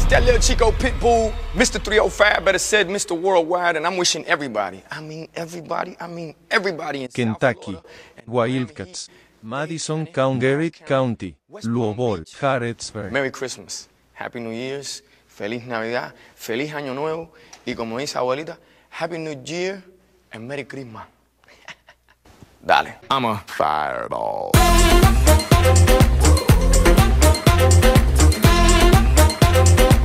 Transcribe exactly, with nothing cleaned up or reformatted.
that little Chico Pitbull, Mister three oh five, better said Mister Worldwide, and I'm wishing everybody, I mean everybody, I mean everybody in Kentucky, South Florida, Wildcats, Madison County, Garrett County, Louisville, Harrodsburg. Merry Christmas, Happy New Year's, Feliz Navidad, Feliz Año Nuevo, y como dice abuelita, Happy New Year and Merry Christmas. Dale, I'm a fireball. We'll be right back.